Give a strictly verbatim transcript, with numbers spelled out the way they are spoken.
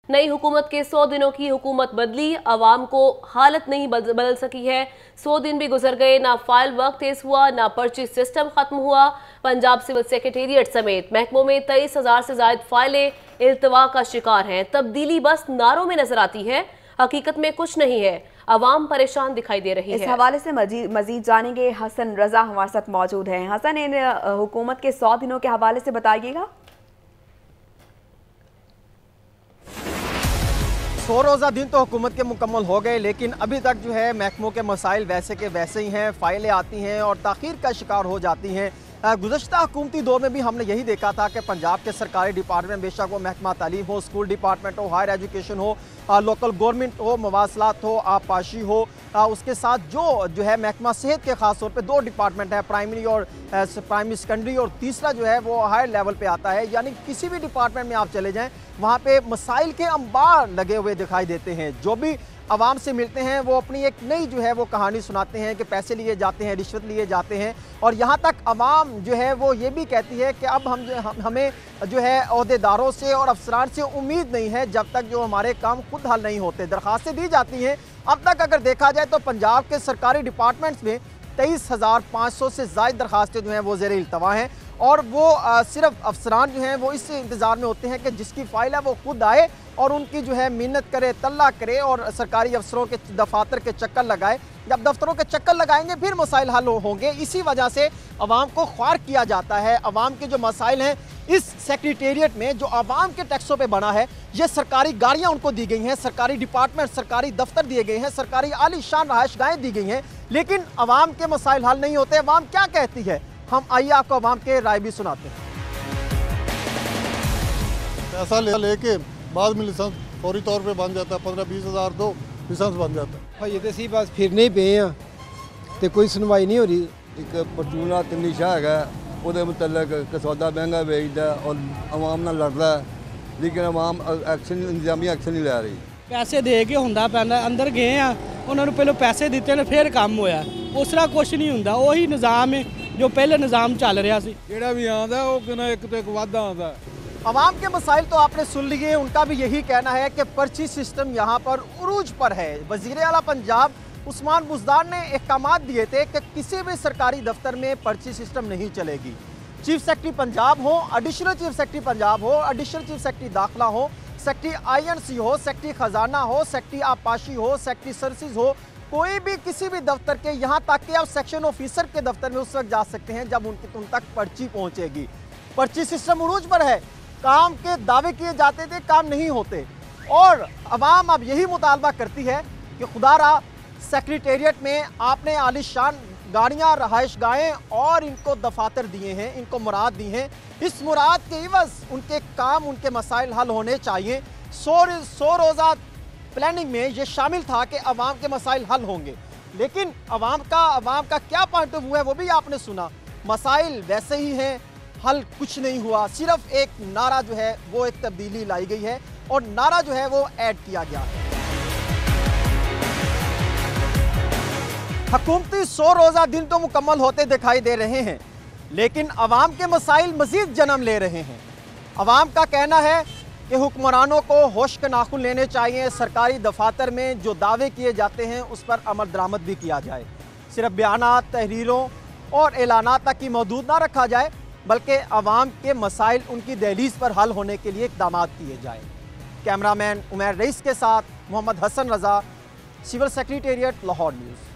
नई हुकूमत के सौ दिनों की हुकूमत बदली, अवाम को हालत नहीं बदल सकी है। सौ दिन भी गुजर गए, ना फाइल वर्क तेज हुआ, ना पर्ची सिस्टम खत्म हुआ। पंजाब सिविल सेक्रेटेरिएट समेत महकमों में तेईस हजार से ज्यादा फाइलें इल्तवा का शिकार हैं। तब्दीली बस नारों में नजर आती है, हकीकत में कुछ नहीं है। अवाम परेशान दिखाई दे रही है। इस हवाले से मजीद जानेंगे, हसन रजा हमारे साथ मौजूद हैं। हसन, इन हुकूमत के सौ दिनों के हवाले से बताइएगा। सौ रोज़ा दिन तो हुकूमत के मुकम्मल हो गए, लेकिन अभी तक जो है महकमों के मसाइल वैसे के वैसे ही हैं। फ़ाइलें आती हैं और ताख़ीर का शिकार हो जाती हैं। गुज़श्ता हुकूमती दौर में भी हमने यही देखा था कि पंजाब के सरकारी डिपार्टमेंट, बेशक वो महकमा तालीम हो, स्कूल डिपार्टमेंट हो, हायर एजुकेशन हो, लोकल गवर्नमेंट हो, मवासलात हो, आबपाशी हो, उसके साथ जो जो है महकमा सेहत के ख़ास तौर पे दो डिपार्टमेंट है, प्राइमरी और प्राइमरी सेकेंडरी, और तीसरा जो है वो हायर लेवल पे आता है। यानी किसी भी डिपार्टमेंट में आप चले जाएँ, वहाँ पे मसाइल के अंबार लगे हुए दिखाई देते हैं। जो भी आवाम से मिलते हैं वो अपनी एक नई जो है वो कहानी सुनाते हैं कि पैसे लिए जाते हैं, रिश्वत लिए जाते हैं, और यहाँ तक आवाम जो है वो ये भी कहती है कि अब हम, हम हमें जो है अहदेदारों से और अफसरान से उम्मीद नहीं है जब तक जो हमारे काम खुद हल नहीं होते। दरख्वास्तें दी जाती हैं। अब तक अगर देखा जाए तो पंजाब के सरकारी डिपार्टमेंट्स में तेईस हज़ार पाँच सौ से ज़ायद दरख्वास्तें जो हैं वो ज़ेर इल्तवा हैं, और वो आ, सिर्फ अफसरान जो हैं वो इस इंतज़ार में होते हैं कि जिसकी फ़ाइल है वो खुद आए और उनकी जो है मिन्नत करे, तल्ला करे और सरकारी अफसरों के दफातर के चक्कर लगाए। जब दफ्तरों के चक्कर लगाएंगे फिर मसाइल हल होंगे। इसी वजह से अवाम को ख्वार किया जाता है। अवाम के जो मसाइल हैं इस सेक्रेटेरिएट में जो अवाम के टैक्सों पे बना है, ये सरकारी गाड़ियाँ उनको दी गई हैं, सरकारी डिपार्टमेंट, सरकारी दफ्तर दिए गए हैं, सरकारी आलीशान रहायशगाहें दी गई हैं, लेकिन अवाम के मसाइल हल नहीं होते। अवाम क्या कहती है, हम आइए आपको अवाम के राय भी सुनाते हैं। पैसा ले लेके बाद में लाइसेंस फौरी तौर पे बन जाता है, पंद्रह बीस हज़ार दो लाइसेंस बन जाता है। भाई तो सी बस फिरने ही पे हैं तो कोई सुनवाई नहीं हो रही। एक परचूना तनिशा है वो मतलब कसौदा महंगा बेचता और आवाम ना लड़ता है, लेकिन आवाम एक्शन इंतजामी एक्शन नहीं लै रही। पैसे दे के होंदा पैंदा, अंदर गए हैं, उन्होंने पहले पैसे दिते ने फिर काम होया। उस तरह कुछ नहीं होंदा, वही निज़ाम है जो पहले निज़ाम चल रहा सी। जेड़ा भी आंदा है वो एक तो एक वादा आंदा है। अवाम के मसाइल तो आपने सुन लिए, उनका भी यही कहना है कि पर्ची सिस्टम यहाँ पर उरूज पर है। वज़ीर आला पंजाब उस्मान बुज़दार ने अहकामात दिए थे कि किसी भी सरकारी दफ्तर में पर्ची सिस्टम नहीं चलेगी। चीफ सेक्रेटरी पंजाब हो, एडिशनल चीफ सेक्रेटरी पंजाब हो, एडिशनल चीफ सेक्रेटरी दाखिला हो, सेक्रेटरी आई एन सी हो, सेक्रेटरी खजाना हो, सेक्रेटरी आबपाशी हो, सेक्रेटरी सर्विसेज हो, कोई भी किसी भी दफ्तर के, यहाँ तक कि आप सेक्शन ऑफिसर के दफ्तर में उस वक्त जा सकते हैं जब उनकी उन तक पर्ची पहुँचेगी। पर्ची सिस्टम उरूज पर है। काम के दावे किए जाते थे, काम नहीं होते, और अवाम अब यही मुतालबा करती है कि खुदारा सेक्रेटेरिएट में आपने आलिशान गाड़ियाँ, रहायशगाहें और इनको दफातर दिए हैं, इनको मुराद दी हैं। इस मुराद के इवज़ उनके काम, उनके मसाइल हल होने चाहिए। सौ सौ रोज़ा प्लानिंग में ये शामिल था कि अवाम के मसाइल हल होंगे, लेकिन अवाम का अवाम का क्या पॉइंट ऑफ व्यू है वो भी आपने सुना। मसाइल वैसे ही हैं, हल कुछ नहीं हुआ। सिर्फ एक नारा जो है वो एक तब्दीली लाई गई है और नारा जो है वो ऐड किया गया है। हुकूमती सौ रोज़ा दिन तो मुकम्मल होते दिखाई दे रहे हैं, लेकिन अवाम के मसाइल मज़ीद जन्म ले रहे हैं। अवाम का कहना है कि हुक्मरानों को होश के नाखुन लेने चाहिए। सरकारी दफातर में जो दावे किए जाते हैं उस पर अमल दरामद भी किया जाए। सिर्फ बयानात, तहरीरों और ऐलानात तक ही महदूद ना रखा जाए, बल्कि अवाम के मसाइल उनकी दहलीज पर हल होने के लिए इक़दामात किए जाए। कैमरामैन उमैर रईस के साथ Mohammad Hasan Raza, civil secretariat, Lahore news.